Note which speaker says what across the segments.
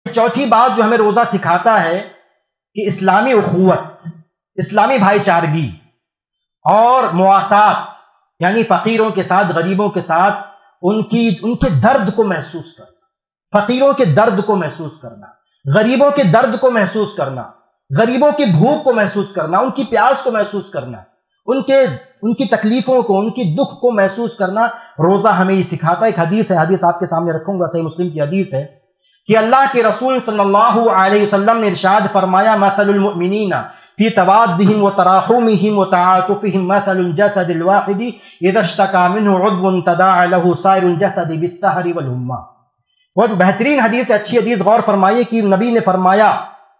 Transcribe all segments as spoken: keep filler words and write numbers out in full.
Speaker 1: چوتھی بات جو ہمیں روزہ سکھاتا ہے کہ اسلامی اخوت، اسلامی بھائی چارگی اور مواسات، یعنی فقیروں کے ساتھ، غریبوں کے ساتھ ان کی ان کے درد کو محسوس کرنا، فقیروں کے درد کو محسوس کرنا، غریبوں کے درد کو محسوس کرنا، غریبوں کی بھوک کو محسوس کرنا، ان کی پیاس کو محسوس کرنا، ان کے ان کی تکلیفوں کو، ان کی دکھ کو محسوس کرنا روزہ ہمیں یہ سکھاتا ہے۔ ایک حدیث ہے، حدیث آپ کے سامنے رکھوں گا، صحیح مسلم کی حدیث ہے کہ اللہ کے رسول صلی اللہ علیہ وسلم نے ارشاد فرمایا، مثل المؤمنین فی توادہم وتراحمہم وتعاطفہم مثل الجسد الواحد اذا اشتکى منہ عضو تداعى له سائر الجسد بالسہر والحمى۔ بہت بہترین حدیث ہے، اچھی حدیث، غور فرمائیے کہ نبی نے فرمایا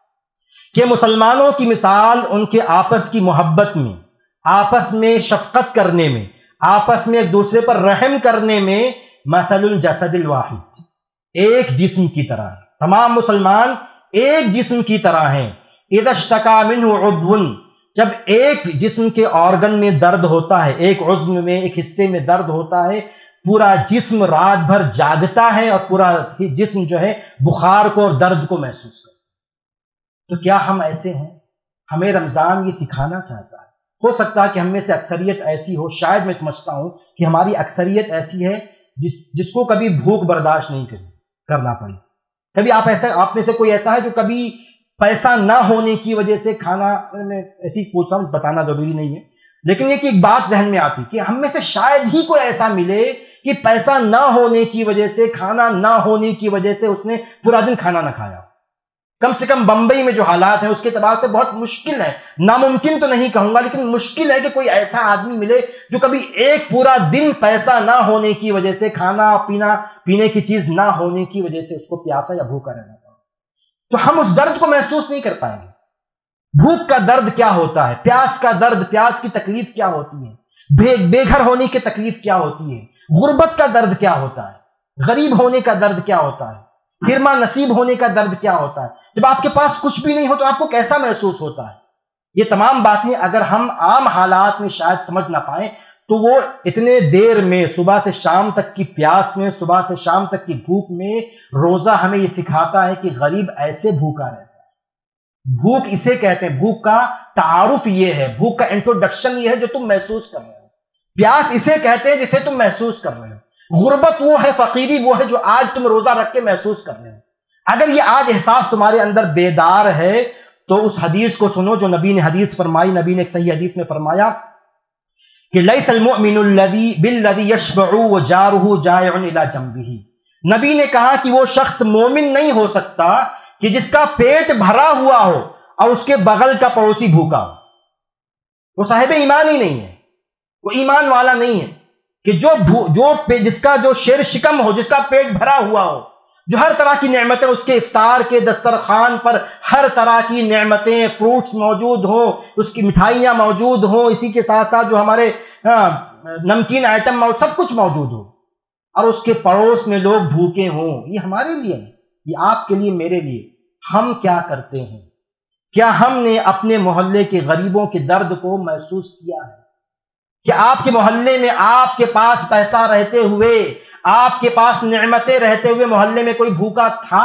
Speaker 1: کہ مسلمانوں کی مثال ان کے آپس کی محبت میں، آپس میں شفقت کرنے میں، آپس میں ایک دوسرے پر رحم کرنے میں مثل الجسد الواحد، ایک جسم کی طرح ہے۔ تمام مسلمان ایک جسم کی طرح ہیں۔ اذا اشتکا منہ عضو، جب ایک جسم کے آرگن میں درد ہوتا ہے، ایک عضو میں، ایک حصے میں درد ہوتا ہے، پورا جسم رات بھر جاگتا ہے اور پورا جسم جو ہے بخار کو اور درد کو محسوس کرتا ہے۔ تو کیا ہم ایسے ہیں؟ ہمیں رمضان یہ سکھانا چاہتا ہے۔ ہو سکتا ہے کہ ہم میں سے اکثریت ایسی ہو، شاید میں سمجھتا ہوں کہ ہماری اکثریت ایسی ہے جس جس کو کبھی بھوک برداشت نہیں کرنی کرنا پڑی۔ کبھی آپ ایسا آپ میں سے کوئی ایسا ہے جو کبھی پیسہ نہ ہونے کی وجہ سے کھانا، میں ایسی پوچھ رہا ہوں، بتانا ضروری نہیں ہے، لیکن یہ کہ ایک بات ذہن میں آتی کہ ہم میں سے شاید ہی کوئی ایسا ملے کہ پیسہ نہ ہونے کی وجہ سے، کھانا نہ ہونے کی وجہ سے اس نے پورا دن کھانا نہ کھایا۔ کم سے کم بمبئی میں جو حالات ہیں اس کے اعتبار سے بہت مشکل ہے، ناممکن تو نہیں کہوں گا لیکن مشکل ہے کہ کوئی ایسا آدمی ملے جو کبھی ایک پورا دن پیسہ نہ ہونے کی وجہ سے، کھانا پینا پینے کی چیز نہ ہونے کی وجہ سے اس کو پیاسا یا بھوکا رہنا پڑا۔ تو ہم اس درد کو محسوس نہیں کر پائیں گے۔ بھوک کا درد کیا ہوتا ہے، پیاس کا درد، پیاس کی تکلیف کیا ہوتی ہے، بے بے گھر ہونے کی تکلیف کیا ہوتی ہے، غربت کا درد کیا ہوتا ہے، غریب ہونے کا درد کیا ہوتا ہے، حرمہ نصیب ہونے کا درد کیا ہوتا ہے، جب آپ کے پاس کچھ بھی نہیں ہو تو آپ کو کیسا محسوس ہوتا ہے۔ یہ تمام باتیں اگر ہم عام حالات میں شاید سمجھ نہ پائیں تو وہ اتنے دیر میں، صبح سے شام تک کی پیاس میں، صبح سے شام تک کی بھوک میں، روزہ ہمیں یہ سکھاتا ہے کہ غریب ایسے بھوکا رہتا ہے۔ بھوک اسے کہتے ہیں، بھوک کا تعارف یہ ہے، بھوک کا انٹروڈکشن یہ ہے جو تم محسوس کر رہے ہو۔ پیاس اسے کہتے ہیں جسے تم محسوس کر رہے ہو۔ غربت وہ ہے، فقیری وہ ہے جو آج تم روزہ رکھ کے محسوس کر رہے ہو۔ اگر یہ آج احساس تمہارے اندر بیدار ہے تو اس حدیث کو سنو جو نبی نے حدیث فرمائی۔ نبی نے ایک صحیح حدیث میں فرمایا کہ لیس المؤمن الذی بالذی یشبع وجارہ جائع الی جنبہ۔ نبی نے کہا کہ وہ شخص مومن نہیں ہو سکتا کہ جس کا پیٹ بھرا ہوا ہو اور اس کے بغل کا پڑوسی بھوکا ہو۔ وہ صاحب ایمان ہی نہیں ہے، وہ ایمان والا نہیں ہے کہ جو جو جس کا جو شیر شکم ہو، جس کا پیٹ بھرا ہوا ہو، جو ہر طرح کی نعمتیں اس کے افطار کے دسترخوان پر، ہر طرح کی نعمتیں، فروٹس موجود ہوں، اس کی مٹھائیاں موجود ہوں، اسی کے ساتھ ساتھ جو ہمارے نمکین آئٹم سب کچھ موجود ہو، اور اس کے پڑوس میں لوگ بھوکے ہوں۔ یہ ہمارے لیے ہے، یہ آپ کے لیے، میرے لیے۔ ہم کیا کرتے ہیں؟ کیا ہم نے اپنے محلے کے غریبوں کے درد کو محسوس کیا ہے؟ کہ آپ کے محلے میں، آپ کے پاس پیسہ رہتے ہوئے، آپ کے پاس نعمتیں رہتے ہوئے محلے میں کوئی بھوکا تھا،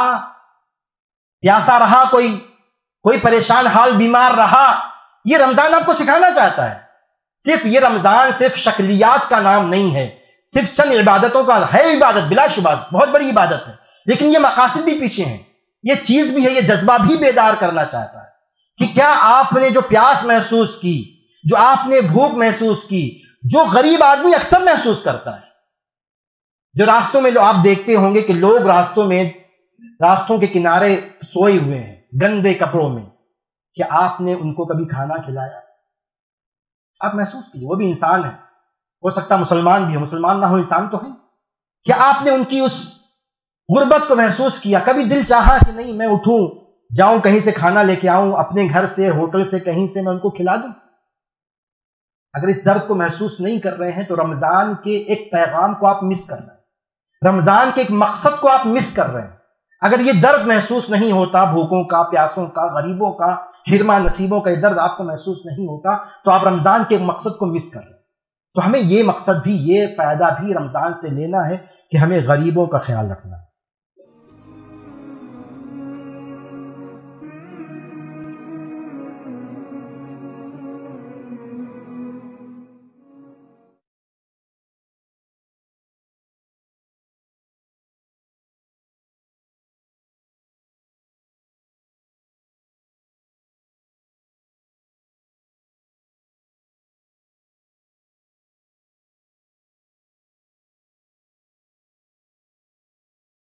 Speaker 1: پیاسا رہا، کوئی کوئی پریشان حال بیمار رہا؟ یہ رمضان آپ کو سکھانا چاہتا ہے۔ صرف یہ رمضان صرف شکلیات کا نام نہیں ہے، صرف چند عبادتوں کا ہے، عبادت بلا شبہ بہت بڑی عبادت ہے، لیکن یہ مقاصد بھی پیچھے ہیں، یہ چیز بھی ہے، یہ جذبہ بھی بیدار کرنا چاہتا ہے کہ کیا آپ نے جو پیاس محسوس کی، جو آپ نے بھوک محسوس کی، جو غریب آدمی اکثر محسوس کرتا ہے، جو راستوں میں آپ دیکھتے ہوں گے کہ لوگ راستوں میں راستوں کے کنارے سوئے ہوئے ہیں گندے کپڑوں میں، کیا آپ نے ان کو کبھی کھانا کھلایا؟ آپ محسوس کیجیے، وہ بھی انسان ہے، ہو سکتا مسلمان بھی ہو، مسلمان نہ ہو انسان تو ہے۔ کیا آپ نے ان کی اس غربت کو محسوس کیا؟ کبھی دل چاہا کہ نہیں میں اٹھوں، جاؤں کہیں سے کھانا لے کے آؤں، اپنے گھر سے، ہوٹل سے، کہیں سے میں ان کو کھلا دوں؟ اگر اس درد کو محسوس نہیں کر رہے ہیں تو رمضان کے ایک پیغام کو آپ مس کر رہے ہیں، رمضان کے ایک مقصد کو آپ مس کر رہے ہیں۔ اگر یہ درد محسوس نہیں ہوتا، بھوکوں کا، پیاسوں کا، غریبوں کا، حرمہ نصیبوں کا یہ درد آپ کو محسوس نہیں ہوتا تو آپ رمضان کے ایک مقصد کو مس کر رہے ہیں۔ تو ہمیں یہ مقصد بھی، یہ فائدہ بھی رمضان سے لینا ہے کہ ہمیں غریبوں کا خیال رکھنا ہے۔